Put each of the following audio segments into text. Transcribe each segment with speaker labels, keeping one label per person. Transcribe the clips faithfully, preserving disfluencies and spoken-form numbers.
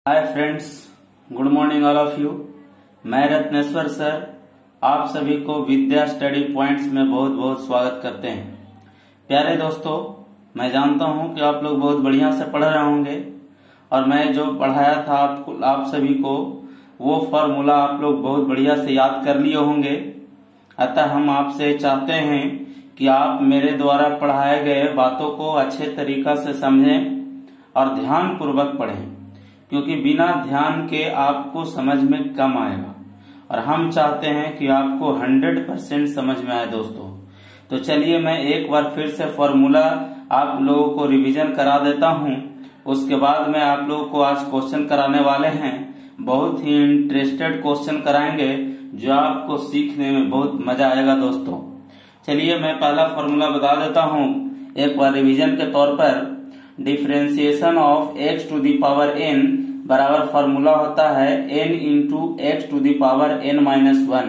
Speaker 1: Hi friends, good morning all of you. मैं Ratneshwar sir आप सभी को विद्या स्टडी पॉइंट्स में बहुत बहुत स्वागत करते हैं। प्यारे दोस्तों, मैं जानता हूं कि आप लोग बहुत बढ़िया से पढ़ रहे होंगे और मैं जो पढ़ाया था आपको आप सभी को वो फॉर्मूला आप लोग बहुत बढ़िया से याद कर लिए होंगे। अतः हम आपसे चाहते हैं कि आप मेरे द्वारा पढ़ाए गए बातों को अच्छे तरीका से समझें और ध्यान पूर्वक पढ़ें, क्योंकि बिना ध्यान के आपको समझ में कम आएगा और हम चाहते हैं कि आपको हंड्रेड परसेंट समझ में आए दोस्तों। तो चलिए मैं एक बार फिर से फॉर्मूला आप लोगों को रिवीजन करा देता हूं। उसके बाद में आप लोगों को आज क्वेश्चन कराने वाले हैं। बहुत ही इंटरेस्टेड क्वेश्चन कराएंगे जो आपको सीखने में बहुत मजा आएगा दोस्तों। चलिए मैं पहला फॉर्मूला बता देता हूँ एक बार रिवीजन के तौर पर। Differentiation of x to the power n बराबर फॉर्मूला होता है n into x to the power n minus one.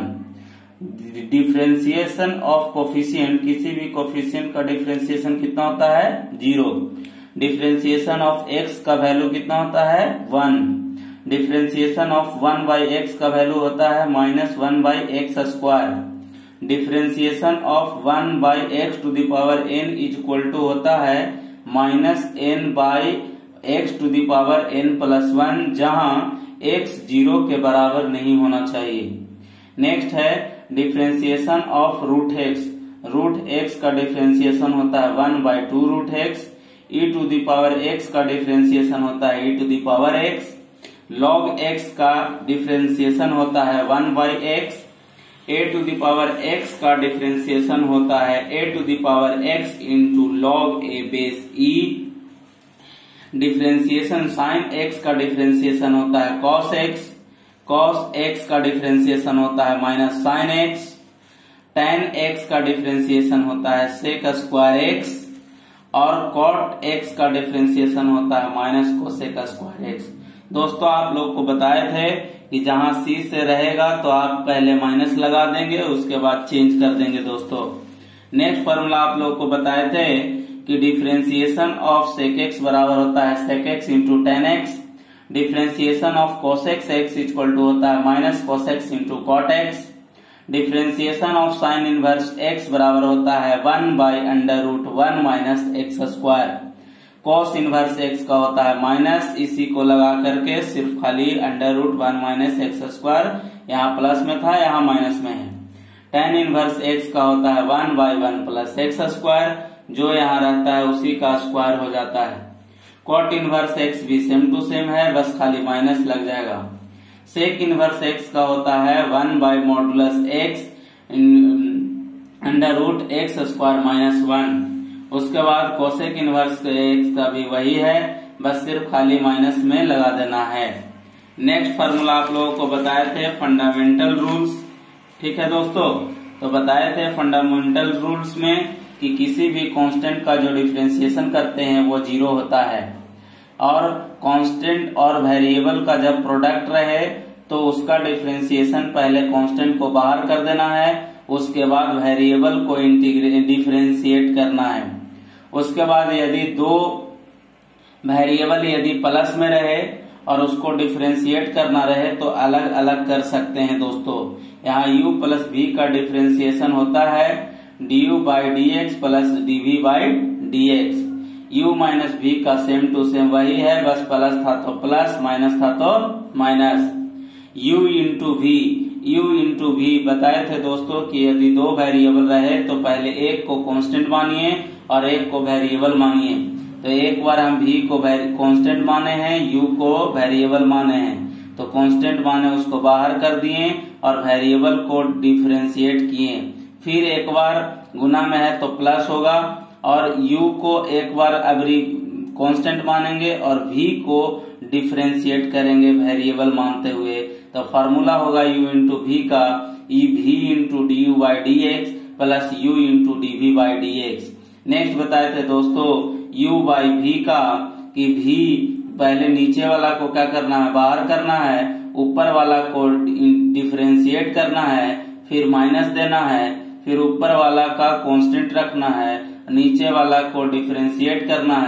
Speaker 1: Differentiation of coefficient, किसी भी कोफिशिएंट का डिफरेंशिएशन कितना होता है? जीरो। डिफरेंशिएशन ऑफ एक्स का वैल्यू कितना होता है? One. Differentiation of one by x का वैल्यू होता है minus one by x square. Differentiation of one by x to the power n is equal to होता है minus n by x to the power n plus one, जहां x zero के बराबर नहीं होना चाहिए। नेक्स्ट है differentiation of root x. Root x का डिफरेंशिएशन होता है one by two root x. E to the power x का डिफरेंशिएशन होता है e to the power x. Log x का डिफरेंशिएशन होता है one by x. A to the power x का डिफरेंशिएशन होता है ए to the power x into log a base e. Differentiation sin x का डिफरेंशिएशन होता है कॉस एक्स। कॉस एक्स का डिफरेंशिएशन होता है minus sin x. Tan x का डिफरेंशिएशन होता है सेक स्क्वायर एक्स और कॉट एक्स का डिफरेंशिएशन होता है माइनस कोसेक स्क्वायर एक्स। दोस्तों आप लोग को बताए थे कि जहां सी से रहेगा तो आप पहले माइनस लगा देंगे, उसके बाद चेंज कर देंगे दोस्तों। नेक्स्ट फॉर्मूला आप लोग को बताए थे कि डिफरेंशिएशन ऑफ सेक एक्स बराबर होता है sec x into tan x. Differentiation of cosec x equal to होता है minus कोसेक्स into cot x. Differentiation of sin inverse x बराबर होता है one by under root one minus x square. Cos inverse x का होता है minus, इसी को लगा करके सिर्फ खाली under root one minus x square, यहाँ प्लस में था यहाँ माइनस में है। टेन इनवर्स एक्स का होता है one by one plus x square, जो यहाँ रहता है उसी का स्क्वायर हो जाता है। कॉट इनवर्स एक्स भी सेम टू सेम है, बस खाली माइनस लग जाएगा। सेक इनवर्स एक्स का होता है one by modulus x under root x square minus one. उसके बाद कोसेक इनवर्स एक्स का भी वही है, बस सिर्फ खाली माइनस में लगा देना है। नेक्स्ट फार्मूला आप लोगों को बताए थे फंडामेंटल रूल्स। ठीक है दोस्तों, तो बताए थे फंडामेंटल रूल्स में कि किसी भी कांस्टेंट का जो डिफरेंशिएशन करते हैं वो जीरो होता है और कांस्टेंट और वेरिएबल का जब प्रोडक्ट रहे तो उसका डिफरेंशिएशन पहले कांस्टेंट को बाहर कर देना है, उसके बाद वेरिएबल को इंटीग्रेट डिफरेंशिएट करना है। उसके बाद यदि दो वेरिएबल यदि प्लस में रहे और उसको डिफरेंशिएट करना रहे तो अलग अलग कर सकते हैं दोस्तों। यहाँ u प्लस v का डिफरेंशिएशन होता है du by d x plus dv by d x. u minus v का सेम टू सेम वही है, बस प्लस था तो प्लस, माइनस था तो minus. u into v, u into v बताए थे दोस्तों कि यदि दो वेरिएबल रहे तो पहले एक को कांस्टेंट मानिए और एक को वेरिएबल मानिए। तो एक बार हम v को कांस्टेंट माने हैं, u को वेरिएबल माने हैं, तो कांस्टेंट माने उसको बाहर कर दिए और वेरिएबल को डिफरेंशिएट किए। फिर एक बार गुना में है तो प्लस होगा और u को एक बार अबरी कांस्टेंट मानेंगे और v को डिफरेंशिएट करेंगे वेरिएबल मानते हुए। तो फॉर्मूला होगा u इंटू वी का ई v into d u by d x plus u into d v by d x. Next बताए थे दोस्तों u बाई वी का कि v पहले नीचे वाला को क्या करना है? बाहर करना है, ऊपर वाला को डिफरेंशिएट करना है, फिर माइनस देना है, फिर ऊपर वाला का कांस्टेंट रखना है, नीचे वाला को डिफरेंशिएट करना है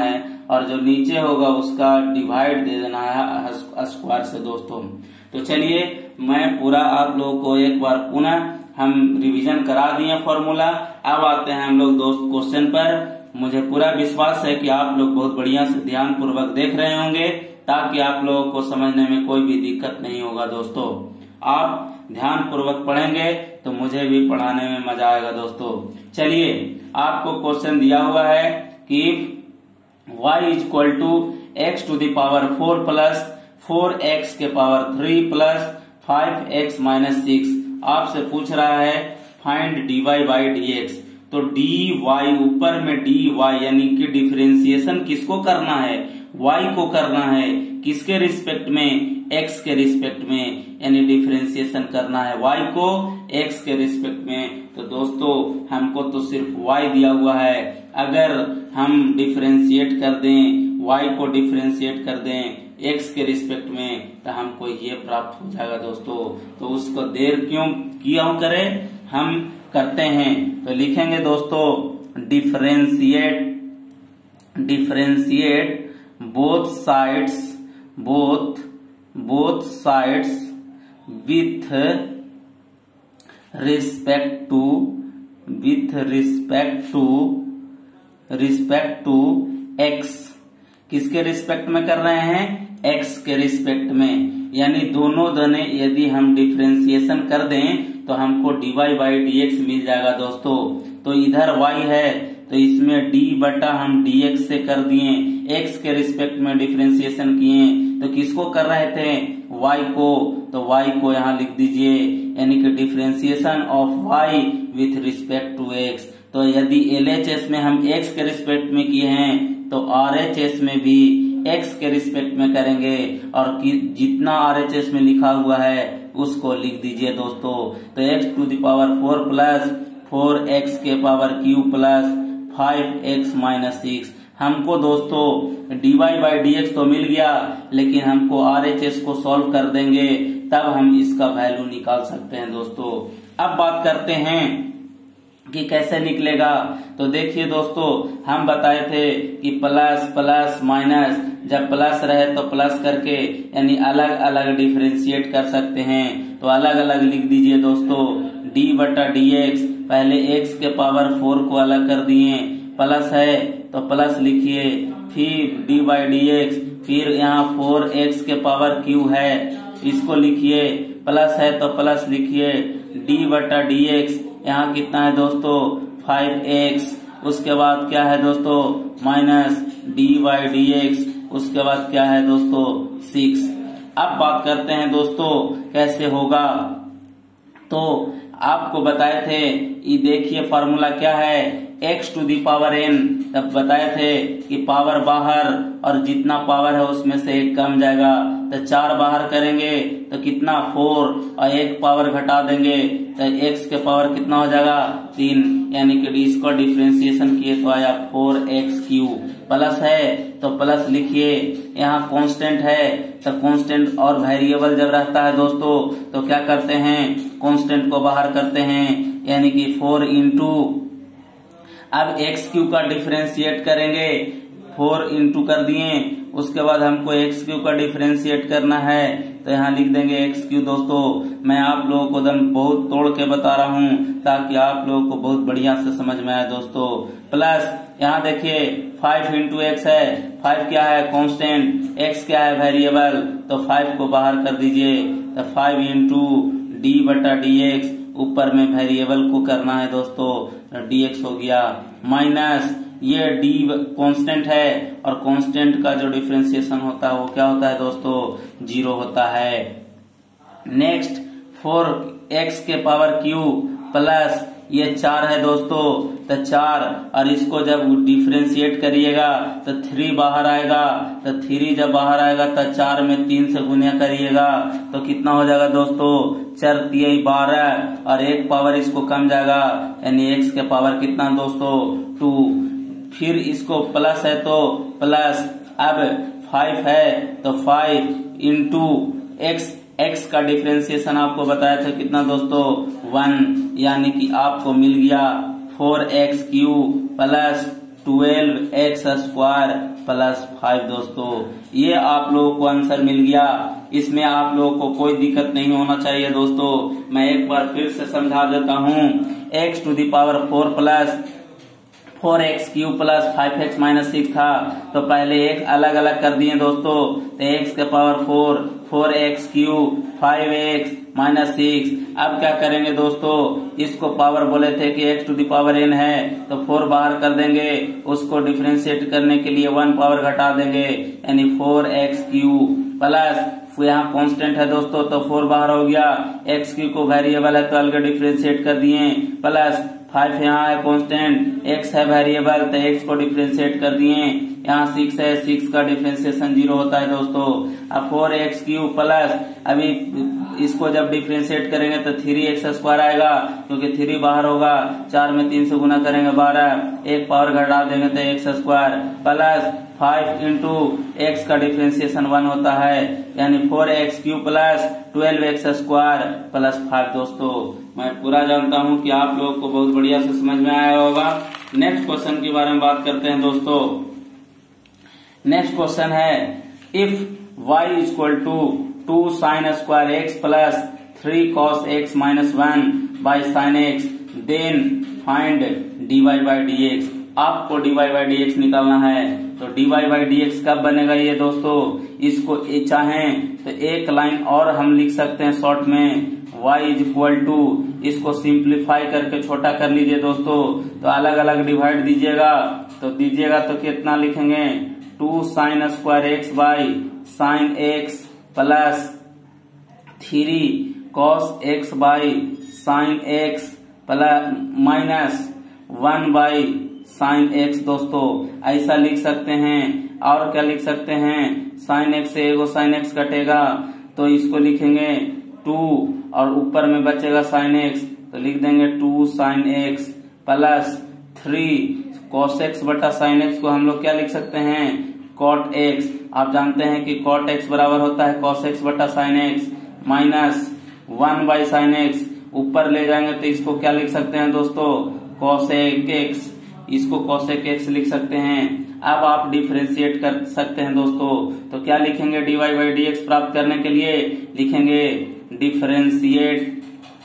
Speaker 1: और जो नीचे होगा उसका डिवाइड दे देना है स्क्वायर से दोस्तों। तो चलिए मैं पूरा आप लोगों को एक बार पुनः हम रिवीजन करा दिए फॉर्मूला। अब आते हैं हम लोग दोस्त क्वेश्चन पर। मुझे पूरा विश्वास है कि आप लोग बहुत बढ़िया से ध्यान पूर्वक देख रहे होंगे ताकि आप लोगों को समझने में कोई भी दिक्कत नहीं होगा दोस्तों। आप ध्यान पूर्वक पढ़ेंगे तो मुझे भी पढ़ाने में मजा आएगा दोस्तों। चलिए आपको क्वेश्चन दिया हुआ है कि y is equal to x to the power four plus four x के power three plus five x minus six आपसे पूछ रहा है find d y by d x. तो डी वाई ऊपर में डी वाई यानी कि डिफरेंशिएशन किसको करना है, वाई को करना है, किसके रिस्पेक्ट में, एक्स के रिस्पेक्ट में, यानी डिफरेंशिएशन करना है वाई को एक्स के रिस्पेक्ट में। तो दोस्तों हमको तो सिर्फ वाई दिया हुआ है, अगर हम डिफरेंशिएट कर दें वाई को डिफरेंशिएट कर दें एक्स के रिस्पेक्ट में तो हमको ये प्राप्त हो जाएगा दोस्तों। तो उसको देर क्यों क्यों करें, हम करते हैं। तो लिखेंगे दोस्तों differentiate differentiate both sides both both sides with respect to with respect to respect to x. किसके रिस्पेक्ट में कर रहे हैं, एक्स के रिस्पेक्ट में, यानी दोनों दोनों यदि हम डिफरेंशिएशन कर दें तो हमको d y by d x मिल जाएगा दोस्तों। तो इधर y है तो इसमें d बटा हम dx से कर दिए, x के रिस्पेक्ट में डिफरेंशिएशन किए तो किसको कर रहे थे, y को। तो y को यहाँ लिख दीजिए, यानी कि differentiation of y with respect to x। तो यदि एल एच एस में हम x के रिस्पेक्ट में किए हैं तो आर एच एस में भी x के रिस्पेक्ट में करेंगे और जितना आर एच एस में लिखा हुआ है उसको लिख दीजिए दोस्तों। तो x to the power four plus four x के power cube plus five x minus six. हमको दोस्तों d y by d x तो मिल गया, लेकिन हमको आर एच एस को सॉल्व कर देंगे तब हम इसका वैल्यू निकाल सकते हैं दोस्तों। अब बात करते हैं कि कैसे निकलेगा। तो देखिए दोस्तों हम बताए थे कि प्लस प्लस माइनस, जब प्लस रहे तो प्लस करके यानी अलग अलग डिफरेंशिएट कर सकते हैं। तो अलग अलग लिख दीजिए दोस्तों, d बटा डी एक्स, पहले x के पावर फोर को अलग कर दिए, प्लस है तो प्लस लिखिए, फिर d बाई डी एक्स, फिर यहाँ फोर एक्स के पावर q है इसको लिखिए, प्लस है तो प्लस लिखिए, d बटा डी एक्स यहाँ कितना है दोस्तों फाइव एक्स, उसके बाद क्या है दोस्तों minus d by d x, उसके बाद क्या है दोस्तों सिक्स। अब बात करते हैं दोस्तों कैसे होगा। तो आपको बताए थे, ये देखिए फार्मूला क्या है, x to the power n। तब बताए थे कि पावर बाहर और जितना पावर है उसमें से एक कम जाएगा, तो चार बाहर करेंगे तो कितना फोर, और एक पावर घटा देंगे तो x के पावर कितना हो जाएगा तीन, यानी कि इसको डिफरेंशिएशन किए तो आया फोर एक्स क्यू। प्लस है तो प्लस लिखिए, यहाँ कांस्टेंट है तो कांस्टेंट और वेरिएबल जब रहता है दोस्तों तो क्या करते हैं, कांस्टेंट को बाहर करते हैं, यानी कि फोर इंटू, अब एक्स क्यू का डिफरेंशिएट करेंगे, फोर इंटू कर दिए, उसके बाद हमको एक्स क्यू का डिफरेंशिएट करना है तो यहाँ लिख देंगे एक्स क्यू। दोस्तों मैं आप लोगों को दम बहुत तोड़ के बता रहा हूँ ताकि आप लोगों को बहुत बढ़िया से समझ में आए दोस्तों। प्लस यहाँ देखिए फाइव इंटू एक्स है, फाइव क्या है कांस्टेंट, एक्स क्या है वेरिएबल, तो फाइव को बाहर कर दीजिए, तो फाइव इंटू डी बटा डी एक्स, ऊपर में वेरिएबल को करना है दोस्तों, डी एक्स हो गया, माइनस ये d कांस्टेंट है और कांस्टेंट का जो डिफरेंशिएशन होता है वो क्या होता है दोस्तों जीरो होता है। नेक्स्ट फोर एक्स के पावर क्यू प्लस ये चार है दोस्तों, तो चार, और इसको जब डिफरेंशिएट करिएगा तो थ्री बाहर आएगा, तो थ्री जब बाहर आएगा तो चार में तीन से गुणा करिएगा तो कितना हो जाएगा दोस्तों चार तिहाई बारह, और एक पावर इसको कम जाएगा यानी एक्स के पावर कितना दोस्तों टू, फिर इसको प्लस है तो प्लस, अब फाइव है तो फाइव इंटू एक्स, एक्स का डिफरेंशिएशन आपको बताया था कितना दोस्तों वन, यानी कि आपको मिल गया four x cube plus twelve x square plus five. दोस्तों ये आप लोगों को आंसर मिल गया, इसमें आप लोगों को कोई दिक्कत नहीं होना चाहिए। दोस्तों मैं एक बार फिर से समझा देता हूँ। X to the power four plus four x cube plus five x minus six था, तो पहले एक अलग अलग कर दिए दोस्तों। तो एक्स के power four, four x cube, five x minus six. अब क्या करेंगे दोस्तों, इसको पावर बोले थे कि x to the power n है, तो फोर बाहर कर देंगे, उसको डिफरेंशिएट करने के लिए वन पावर घटा देंगे, यानी फोर एक्स क्यू प्लस यहाँ कांस्टेंट है दोस्तों, तो फोर बाहर हो गया, एक्स क्यू को वेरिएबल है तो अलग डिफरेंशिएट कर दिए, प्लस फाइव यहाँ है कांस्टेंट, एक्स है वेरिएबल तो एक्स को डिफरेंशिएट कर दिए, यहाँ सिक्स है, सिक्स का डिफरेंशिएशन जीरो होता है दोस्तों। अब फोर एक्स क्यू प्लस अभी इसको जब डिफरेंशिएट करेंगे तो थ्री एक्स स्क्वायर आएगा, क्योंकि थ्री बाहर होगा, चार में तीन से गुना करेंगे बारह, एक पावर घटा देंगे तो x square plus five into x का डिफरेंशिएशन वन होता है, यानी four x cube plus twelve x square plus five. दोस्तों मैं पूरा जानता हूं कि आप लोगों को बहुत बढ़िया से समझ में आया होगा। नेक्स्ट क्वेश्चन के बारे में बात करते हैं दोस्तों। नेक्स्ट क्वेश्चन है if y is equal to two sine square x plus three cos x minus one by sine x, then find d y by d x. आपको d y by d x निकालना है, तो d y by d x कब बनेगा ये दोस्तों, इसको चाहें तो एक लाइन और हम लिख सकते हैं शॉर्ट में, y इज इक्वल टू, इसको सिंप्लीफाई करके छोटा कर लीजिए दोस्तों, तो अलग अलग डिवाइड दीजिएगा, तो दीजिएगा तो कितना लिखेंगे, two sine square x by sine x plus three cos x by sine x plus minus one by sine x. दोस्तों ऐसा लिख सकते हैं, और क्या लिख सकते हैं, साइन एक्स से एगो साइन एक्स कटेगा तो इसको लिखेंगे टू, और ऊपर में बचेगा साइन एक्स, तो लिख देंगे two sine x plus three cos x बटा साइन एक्स को हम लोग क्या लिख सकते हैं, कॉट एक्स। आप जानते हैं कि कॉट एक्स बराबर होता है कॉस एक्स बटा sine x, minus one by sine x, ऊपर ले जाएंगे तो इसको क्या लिख सकते हैं दोस्तों, कॉसेक एक्स, इसको कॉसेक एक्स लिख सकते हैं। अब आप डिफरेंशिएट कर सकते हैं दोस्तों, तो क्या लिखेंगे, d y by d x प्राप्त करने के लिए लिखेंगे differentiate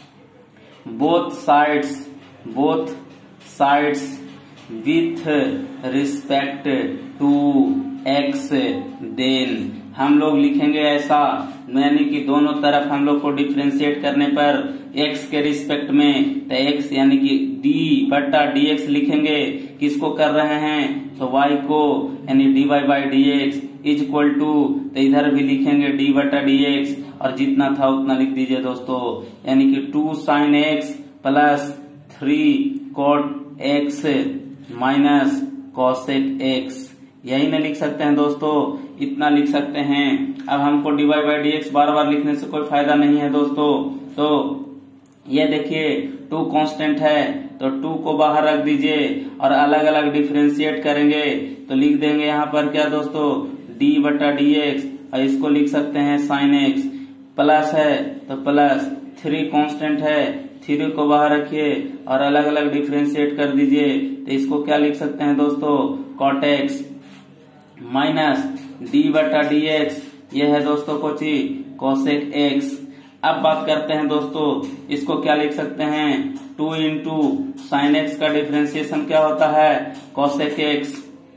Speaker 1: both sides both sides with respect to x, then हम लोग लिखेंगे ऐसा, यानी कि दोनों तरफ हम लोग को डिफरेंशिएट करने पर x के रिस्पेक्ट में, तो x यानी कि d बटा डी एक्स लिखेंगे, किसको कर रहे हैं, तो y को, यानी d y by d x is equal to, तो इधर भी लिखेंगे d बटा डी एक्स, और जितना था उतना लिख दीजिए दोस्तों, यानी कि two sine x plus three cot x minus cosec x, यही ना लिख सकते हैं दोस्तों, इतना लिख सकते हैं। अब हमको d y by d x बार बार लिखने से कोई फायदा नहीं है दोस्तों, तो ये देखिए टू कांस्टेंट है, तो टू को बाहर रख दीजिए और अलग अलग डिफरेंशिएट करेंगे, तो लिख देंगे यहाँ पर क्या दोस्तों, डी बटा डी एक्स, और इसको लिख सकते हैं साइन एक्स, प्लस है तो प्लस थ्री कांस्टेंट है, थ्री को बाहर रखिए और अलग अलग डिफरेंशिएट कर दीजिए, तो इसको क्या लिख सकते हैं दोस्तों, कॉट एक्स माइनस डी बटा डी एक्स, ये है दोस्तों कोची कोसेक एक्स। अब बात करते हैं दोस्तों, इसको क्या लिख सकते हैं, टू इंटू साइन एक्स का डिफरेंशिएशन क्या होता है, कोसेक एक्स,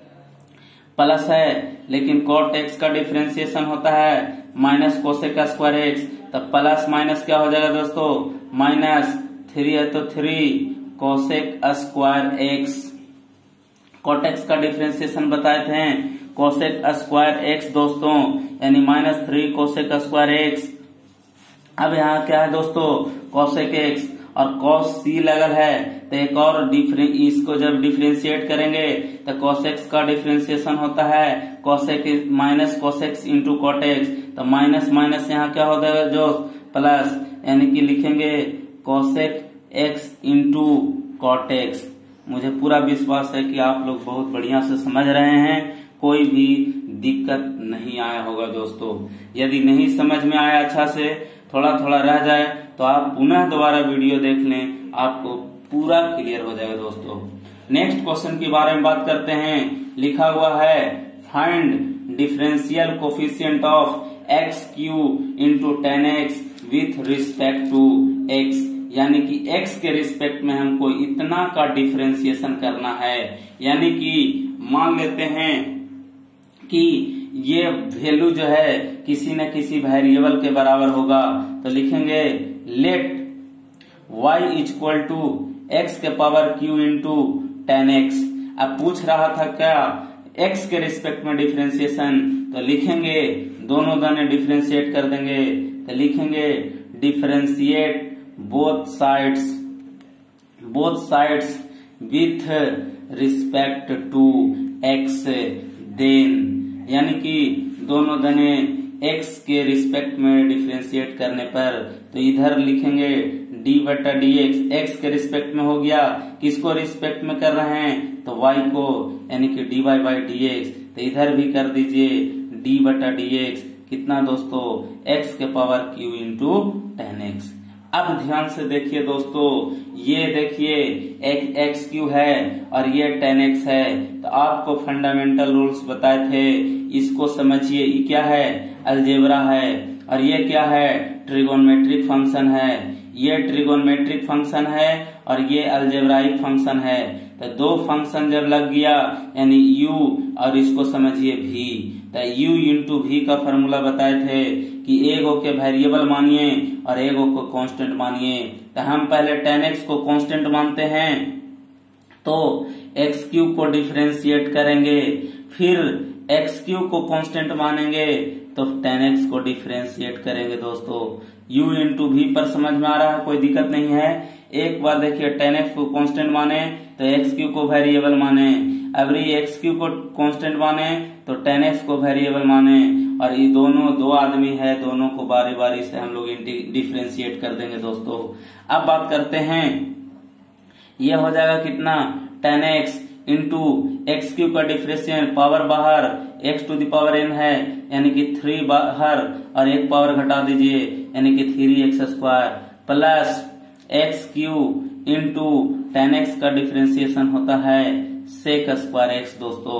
Speaker 1: प्लस है लेकिन कॉट एक्स का डिफरेंशिएशन होता है माइनस कोसेक स्क्वायर एक्स, तो प्लस माइनस क्या हो जाएगा दोस्तों, माइनस थ्री है तो three cosec square x. Cot x का डिफरेंशिएशन बताए थे कोसेक स्क्वायर एक्स दोस्तों, यानी minus three cosec square x. अब यहाँ क्या है दोस्तों, कोसेक एक्स और कॉस सी लगल है, तो एक और डिफरेंस, इसको जब डिफरेंशिएट करेंगे तो कोसेक्स का डिफरेंशिएशन होता है कोसेक माइनस कोसेक्स इंटू कॉटेक्स, तो माइनस माइनस यहाँ क्या हो जाएगा जो प्लस, यानी कि लिखेंगे कोसेक एक्स इंटू कॉटेक्स। मुझे पूरा विश्वास है कि आप लोग बहुत बढ़िया से समझ रहे हैं, कोई भी दिक्कत नहीं आया होगा दोस्तों। यदि नहीं समझ में आया अच्छा से, थोड़ा थोड़ा रह जाए तो आप पुनः दोबारा वीडियो देख लें, आपको पूरा क्लियर हो जाएगा दोस्तों। नेक्स्ट क्वेश्चन के बारे में बात करते हैं। लिखा हुआ है find differential coefficient of x cube into tan x with respect to x, यानी कि x के रिस्पेक्ट में हमको इतना का डिफरेंशिएशन करना है। यानी कि मान लेते हैं कि ये वैल्यू जो है किसी न किसी वेरिएबल के बराबर होगा, तो लिखेंगे let y equal to x के power q into tan x. अब पूछ रहा था क्या x के रिस्पेक्ट में डिफरेंशिएशन, तो लिखेंगे दोनों दाने डिफरेंशिएट कर देंगे, तो लिखेंगे differentiate both sides both sides with respect to x, then यानी कि दोनों दाने x के रिस्पेक्ट में डिफरेंशिएट करने पर तो इधर लिखेंगे d बटा डी एक्स, एक्स के रिस्पेक्ट में हो गया, किसको रिस्पेक्ट में कर रहे हैं तो y को, यानी कि dy बाई डी एक्स, तो इधर भी कर दीजिए d बटा डी एक्स, कितना दोस्तों x के power q into tan x. अब ध्यान से देखिए दोस्तों, ये देखिए एक एक्स क्यू है और ये टेन एक्स है, तो आपको फंडामेंटल रूल्स बताए थे, इसको समझिए। ये क्या है अलजेब्रा है और ये क्या है ट्रिगोनमेट्रिक फंक्शन है, ये ट्रिगोनमेट्रिक फंक्शन है और ये अलजेब्राइक फंक्शन है। तो दो फंक्शन जब लग गया यानी u और इसको समझिए v, तो u इंटू वी का फॉर्मूला बताए थे कि एक के वेरिएबल मानिए और एक को कांस्टेंट मानिए। तो हम पहले टेन एक्स को कांस्टेंट मानते हैं तो एक्स क्यू को डिफरेंशिएट करेंगे, फिर एक्स क्यू को कांस्टेंट मानेंगे तो टेन एक्स को डिफरेंशिएट करेंगे। दोस्तों u इंटू वी पर समझ में आ रहा है, कोई दिक्कत नहीं है। एक बार देखिए टेन एक्स को कांस्टेंट माने तो एक्स क्यू को वेरिएबल माने, अभी एक्स क्यू को कांस्टेंट माने तो टेन एक्स को वेरिएबल माने, और ये दोनों दो आदमी है, दोनों को बारी बारी से हम लोग डिफरेंशिएट कर देंगे। दोस्तों अब बात करते हैं, ये हो जाएगा कितना tan x into x cube का डिफरेंशिएशन, पावर बाहर x to the power n है यानी कि थ्री बाहर और एक पावर घटा दीजिए यानी कि three x square plus x cube into tan x का डिफरेंशिएशन होता है सेक स्क्वायर एक्स। दोस्तों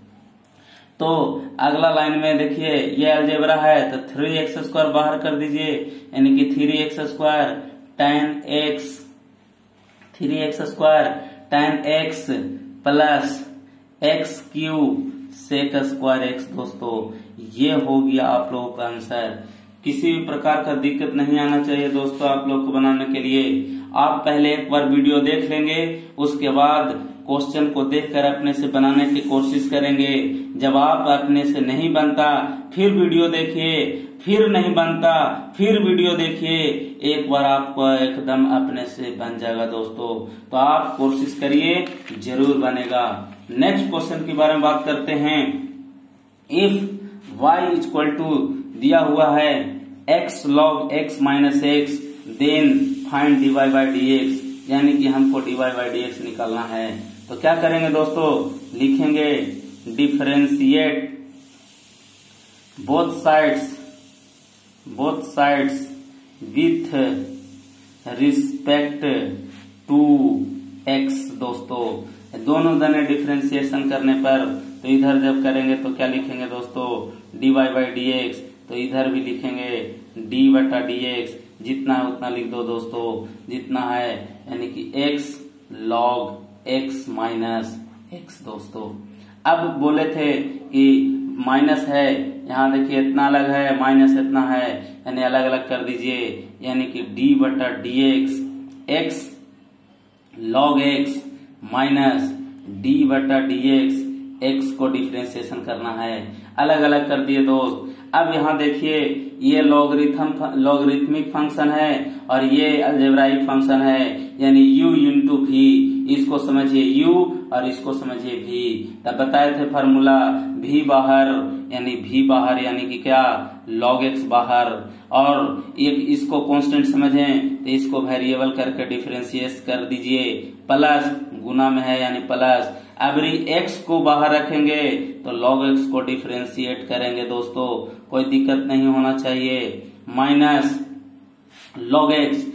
Speaker 1: तो अगला लाइन में देखिए ये अलजेब्रा है तो थ्री एक्स स्क्वायर बाहर कर दीजिए यानी कि three x square tan x three x square tan x plus x cube sec square x. दोस्तों ये हो गया आप लोगों का आंसर। किसी भी प्रकार का दिक्कत नहीं आना चाहिए दोस्तों आप लोग को बनाने के लिए। आप पहले एक बार वीडियो देख लेंगे, उसके बाद क्वेश्चन को देखकर अपने से बनाने की कोशिश करेंगे। जब आप अपने से नहीं बनता फिर वीडियो देखिए, फिर नहीं बनता फिर वीडियो देखिए, एक बार आपको एकदम अपने से बन जाएगा दोस्तों। तो आप कोशिश करिए, जरूर बनेगा। नेक्स्ट क्वेश्चन के बारे में बात करते हैं। इफ y इक्वल टू दिया हुआ है x log x minus x then find dy by d x, यानी कि हमको dy बाई डी एक्स निकालना है। तो क्या करेंगे दोस्तों, लिखेंगे differentiate both sides both sides with respect to x। दोस्तों दोनों दने डिफरेंशिएशन करने पर तो इधर जब करेंगे तो क्या लिखेंगे दोस्तों dy बाई डी एक्स, तो इधर भी लिखेंगे d बटा डी एक्स, जितना है उतना लिख दो दोस्तों, जितना है यानी कि x log x minus x. दोस्तों अब बोले थे कि माइनस है, यहाँ देखिए इतना अलग है माइनस इतना है, यानी अलग अलग कर दीजिए, यानी कि d बटा d x x log x minus d बटा डी एक्स, x को डिफरेंशिएशन करना है, अलग अलग कर दिए दोस्त। अब यहाँ देखिए ये लॉगरिथम लॉगरिथमिक फंक्शन है और ये अलजेब्राइक फंक्शन है, यानी u इंटू वी, इसको समझिए u और इसको समझिए v। तब बताए थे फार्मूला v बाहर यानी v बाहर यानी कि क्या log x बाहर, और एक इसको कांस्टेंट समझें तो इसको वेरिएबल करके डिफरेंशिएट कर दीजिए, प्लस गुना में है यानी प्लस, अबरी x को बाहर रखेंगे तो log x को डिफरेंशिएट करेंगे। दोस्तों कोई दिक्कत नहीं होना चाहिए, minus log x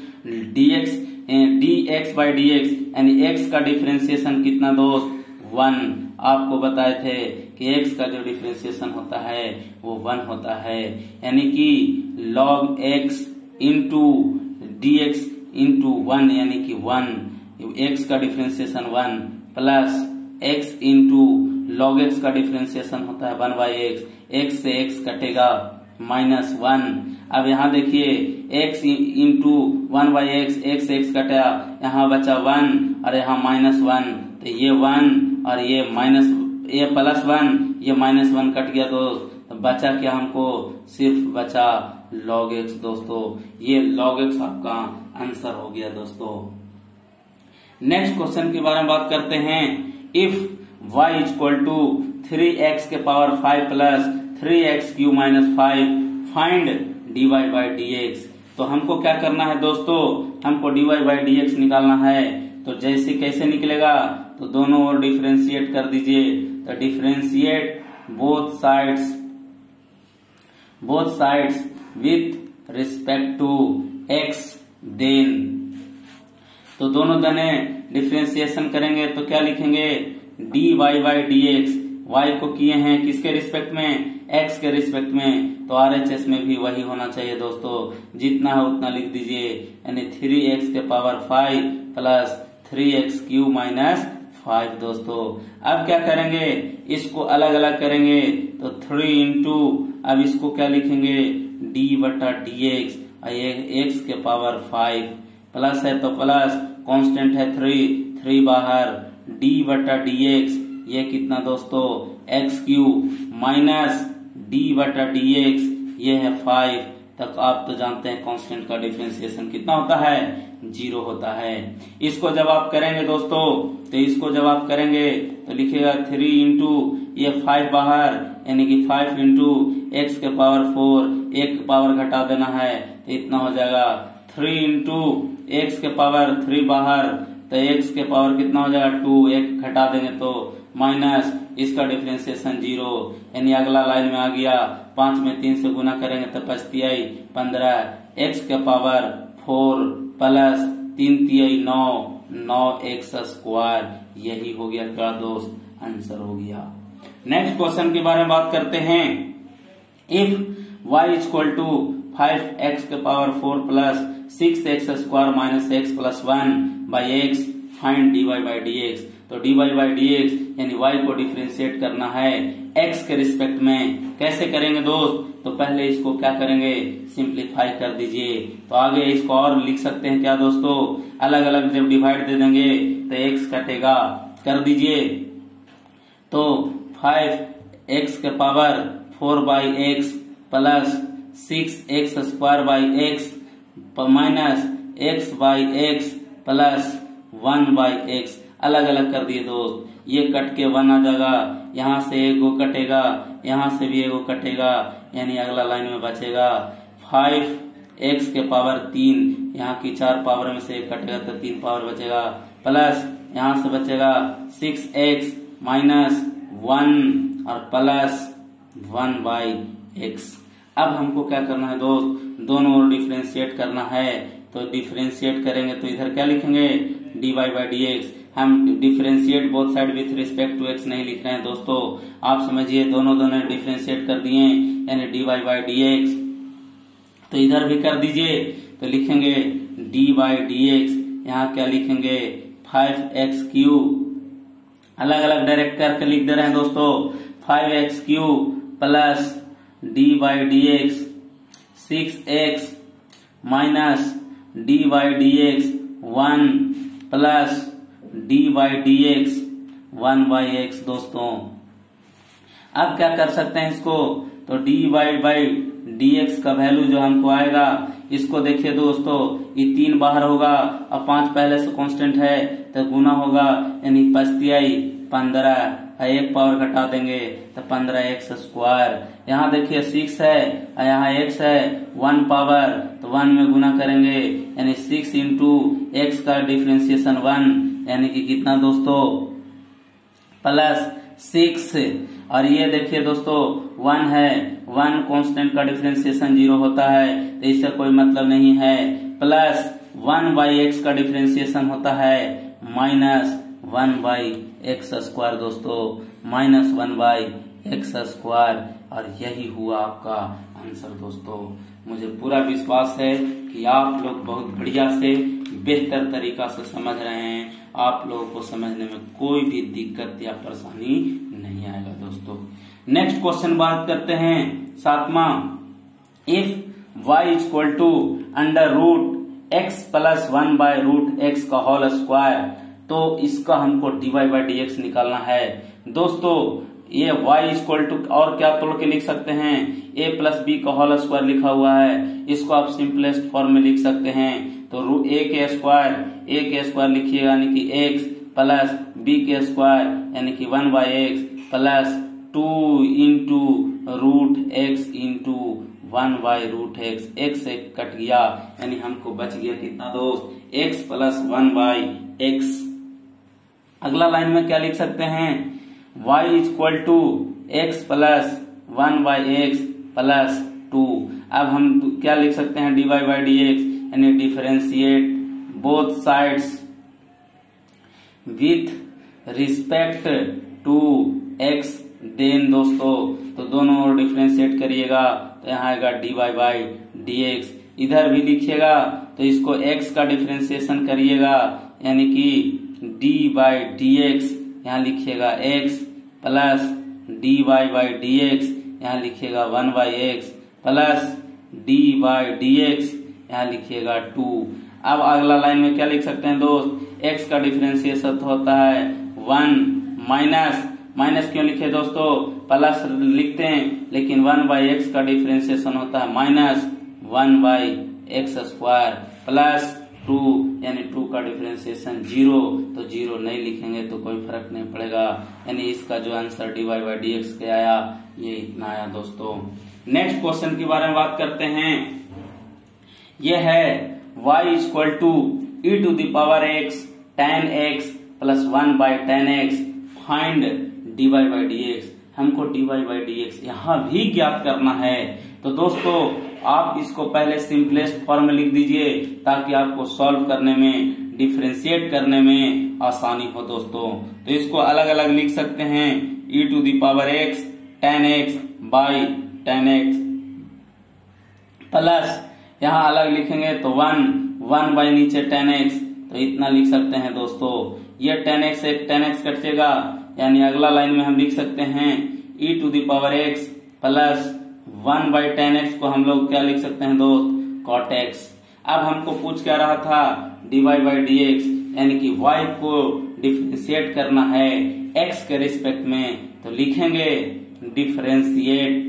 Speaker 1: dx dx by d x, यानी x का डिफरेंशिएशन कितना दोस्त वन, आपको बताए थे कि x का जो डिफरेंशिएशन होता है वो वन होता है, यानी कि log x into d x into one यानी कि वन, x का differentiation one plus x into log x का डिफरेंशिएशन होता है वन बाई एक्स, x से x कटेगा माइनस वन। अब यहाँ देखिए x into one by x, x से x कटा, यहाँ बचा वन और यहाँ माइनस वन, तो ये वन और ये माइनस ये प्लस वन, ये माइनस वन कट गया दोस्त, तो बचा क्या हमको, सिर्फ बचा log x दोस्तों। ये log x आपका आंसर हो गया दोस्तों। नेक्स्ट क्वेश्चन के बारे में बात करते हैं। If y is equal to three x के power five plus three x cube minus five, find dy by d x. तो हमको क्या करना है दोस्तों, हमको dy बाई डी एक्स निकालना है। तो जैसे कैसे निकलेगा, तो दोनों ओर डिफरेंशिएट कर दीजिए। तो differentiate both sides both sides with respect to x, then तो दोनों जने डिफरेंशिएशन करेंगे तो क्या लिखेंगे, dy by d x. y को किए हैं किसके रिस्पेक्ट में, x के रिस्पेक्ट में, तो आरएचएस में भी वही होना चाहिए दोस्तों, जितना है उतना लिख दीजिए, यानी थ्री एक्स के power five plus three x cube minus five दोस्तों। अब क्या करेंगे, इसको अलग अलग करेंगे, तो थ्री इंटू अब इसको क्या लिखेंगे, d बटा डी एक्स, ये x के पावर फाइव प्लस है तो प्लस, कांस्टेंट है थ्री, थ्री बाहर, d बटा डी एक्स, ये कितना दोस्तों एक्स क्यू माइनस d बटा डी एक्स, ये है फाइव। तक आप तो जानते हैं कांस्टेंट का डिफरेंशिएशन कितना होता है, जीरो होता है। इसको जब आप करेंगे दोस्तों, तो इसको जब आप करेंगे तो लिखिएगा थ्री इंटू ये फाइव बाहर, यानी कि फाइव इंटू एक्स के पावर फोर, एक पावर घटा देना है तो इतना हो जाएगा, थ्री इंटू एक्स के पावर थ्री बाहर, तो एक्स के पावर कितना हो जाएगा टू, एक घटा देंगे तो माइनस, इसका डिफरेंशिएशन जीरो, यानी अगला लाइन में आ गया, पांच में तीन से गुना करेंगे तो पचतियाई पंद्रह, एक्स के पावर फोर प्लस तीन तिहाई नौ, नौ एक्स स्क्वायर, यही हो गया क्या दोस्त, आंसर हो गया। नेक्स्ट क्वेश्चन के बारे में बात करते हैं। If y is equal to five x के power four plus six x square minus x plus one by x, find dy by d x. तो dy बाई डी एक्स यानी y को डिफरेंशिएट करना है x के respect में। कैसे करेंगे दोस्त, तो पहले इसको क्या करेंगे, सिंप्लीफाई कर दीजिए। तो आगे इसको और लिख सकते हैं क्या दोस्तों, अलग अलग जब डिवाइड दे देंगे तो x कटेगा, कर दीजिए। तो फाइव एक्स के power four by x plus six x square by x minus x by x plus one by x, अलग अलग कर दिए दोस्त। ये कट के वन आ जाएगा, यहाँ से एक गो कटेगा, यहाँ से भी एक गो कटेगा, यानी अगला लाइन में बचेगा फाइव एक्स के पावर तीन, यहाँ की चार पावर में से एक कटेगा तो तीन पावर बचेगा, प्लस यहाँ से बचेगा सिक्स एक्स माइनस वन और प्लस वन बाई एक्स। अब हमको क्या करना है दोस्त, दोनों ओर डिफरेंशिएट करना है। तो डिफरेंशिएट करेंगे तो इधर क्या लिखेंगे, d y by d x. हम differentiate both side with respect to x नहीं लिख रहे हैं दोस्तों, आप समझिए, दोनों दोनों डिफरेंशिएट कर दिए, यानी d y by d x. तो इधर भी कर दीजिए, तो लिखेंगे डी वाई डी एक्स, यहाँ क्या लिखेंगे फाइव एक्स क्यू, अलग अलग डायरेक्ट करके लिख दे रहे हैं दोस्तों, five x cube plus d y d x six x minus d y d x one plus d y d x one by x दोस्तों। अब क्या कर सकते हैं इसको, तो d y by d x का वैल्यू जो हमको आएगा, इसको देखिए दोस्तों, ये तीन बाहर होगा और पांच पहले से कांस्टेंट है तो गुना होगा, यानी पचतियाई पंद्रह, एक पावर घटा देंगे तो पंद्रह एक्स स्क्वायर। यहाँ देखिए सिक्स है और यहाँ एक्स है, वन पावर तो वन में गुना करेंगे, यानी सिक्स इंटू एक्स का डिफरेंशिएशन वन, यानी कि कितना दोस्तों प्लस सिक्स, और ये देखिए दोस्तों वन है, वन कांस्टेंट का डिफरेंशिएशन जीरो होता है तो इससे कोई मतलब नहीं है, प्लस वन बाई एक्स का डिफरेंशिएशन होता है minus one by x square दोस्तों minus one by x square, और यही हुआ आपका आंसर दोस्तों। मुझे पूरा विश्वास है कि आप लोग बहुत बढ़िया से बेहतर तरीका से समझ रहे हैं, आप लोगों को समझने में कोई भी दिक्कत या परेशानी नहीं आएगा दोस्तों। नेक्स्ट क्वेश्चन बात करते हैं सातवां, if y equal to under root x plus one by root x का होल स्क्वायर, तो इसका हमको d y by d x निकालना है दोस्तों। ये y इक्वल टू और क्या तोड़ के लिख सकते हैं, a प्लस बी का होल स्क्वायर लिखा हुआ है, इसको आप सिंपलेस्ट फॉर्म में लिख सकते हैं। तो रू a के स्क्वायर a के स्क्वायर लिखिएगा यानी कि x प्लस b के स्क्वायर यानी कि one by x plus two into root x into one by root x, x एक कट गया यानी हमको बच गया कितना दोस्त, x plus one by x. अगला लाइन में क्या लिख सकते हैं, y equal to x plus one by x plus two. अब हम क्या लिख सकते हैं, d y by d x यानी differentiate both sides with respect to x, then दोस्तों तो दोनों ओर डिफरेंशिएट करिएगा तो यहाँ आएगा d y by d x. इधर भी लिखिएगा तो इसको x का डिफरेंशिएशन करिएगा यानी कि डी बाई डी एक्स, यहाँ लिखिएगा x plus d y by d x, यहाँ लिखिएगा one by x plus d by d x, यहाँ लिखिएगा टू। अब अगला लाइन में क्या लिख सकते हैं दोस्त, x का डिफरेंशिएशन होता है वन माइनस, माइनस क्यों लिखे दोस्तों, प्लस लिखते हैं लेकिन वन बाई एक्स का डिफरेंशिएशन होता है minus one by x square plus two, यानी टू का डिफरेंशिएशन जीरो, तो जीरो नहीं लिखेंगे तो कोई फर्क नहीं पड़ेगा, यानी इसका जो answer d y by d x के आया ये इतना आया दोस्तों। नेक्स्ट क्वेश्चन के बारे में बात करते हैं, ये है y equal to e to the power x ten x plus one by ten x, find d y by d x. हमको d y by d x यहाँ भी ज्ञात करना है, तो दोस्तों आप इसको पहले सिंपलेस्ट फॉर्म में लिख दीजिए ताकि आपको सॉल्व करने में, डिफरेंशिएट करने में आसानी हो दोस्तों। तो इसको अलग अलग लिख सकते हैं, e to the power x ten x by ten x plus यहाँ अलग लिखेंगे तो वन, वन बाई नीचे टेन एक्स, तो इतना लिख सकते हैं दोस्तों। ये टेन एक्स एक टेन एक्स कटेगा, यानी अगला लाइन में हम लिख सकते हैं e to the power x plus one by ten x को हम लोग क्या लिख सकते हैं दोस्त, कॉट एक्स। अब हमको पूछ क्या रहा था, d y by d x, यानी कि y को डिफरेंशिएट करना है x के रिस्पेक्ट में, तो लिखेंगे differentiate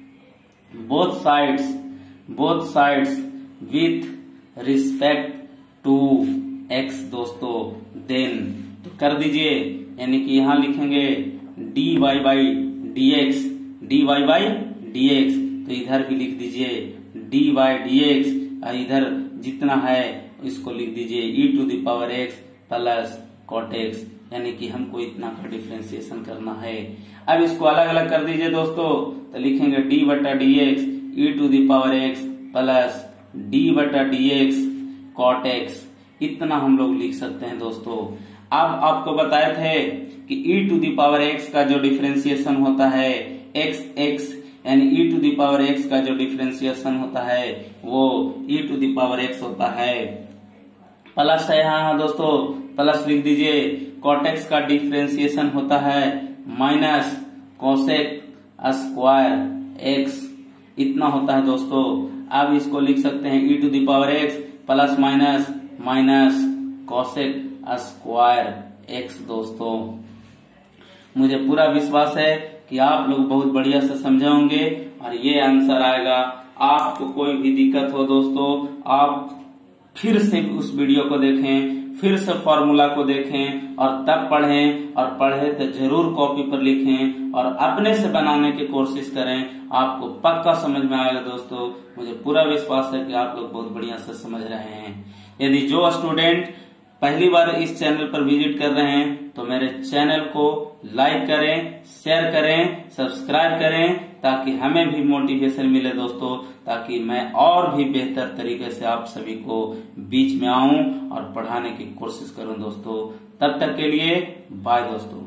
Speaker 1: both sides, both sides with respect to x दोस्तों, देन तो कर दीजिए, यानी कि यहाँ लिखेंगे d y by d x, d y by d x, तो इधर भी लिख दीजिए डी वाई डी एक्स, और इधर जितना है इसको लिख दीजिए e to the power x plus cot x, यानी कि हमको इतना का डिफरेंशिएशन करना है। अब इसको अलग अलग कर दीजिए दोस्तों, तो लिखेंगे डी बटा d x e to the power x plus d बटा डी एक्स कॉट एक्स, इतना हम लोग लिख सकते हैं दोस्तों। अब आपको बताए थे कि e to the power x का जो डिफरेंशिएशन होता है x x, यानी e to the power x का जो डिफरेंशिएशन होता है वो e to the power x होता है, प्लस है यहाँ दोस्तों, प्लस लिख दीजिए, cot x का डिफरेंशिएशन होता है माइनस कोसेक स्क्वायर x, इतना होता है दोस्तों। अब इसको लिख सकते हैं e to the power x plus minus minus cosec square x दोस्तों। मुझे पूरा विश्वास है कि आप लोग बहुत बढ़िया से समझे होंगे और ये आंसर आएगा। आपको कोई भी दिक्कत हो दोस्तों, आप फिर से उस वीडियो को देखें, फिर से फॉर्मूला को देखें और तब पढ़ें, और पढ़े तो जरूर कॉपी पर लिखें और अपने से बनाने की कोशिश करें, आपको पक्का समझ में आएगा दोस्तों। मुझे पूरा विश्वास है कि आप लोग बहुत बढ़िया से समझ रहे हैं। यदि जो स्टूडेंट पहली बार इस चैनल पर विजिट कर रहे हैं तो मेरे चैनल को लाइक करें, शेयर करें, सब्सक्राइब करें, ताकि हमें भी मोटिवेशन मिले दोस्तों, ताकि मैं और भी बेहतर तरीके से आप सभी को बीच में आऊं और पढ़ाने की कोशिश करूं दोस्तों। तब तक के लिए बाय दोस्तों।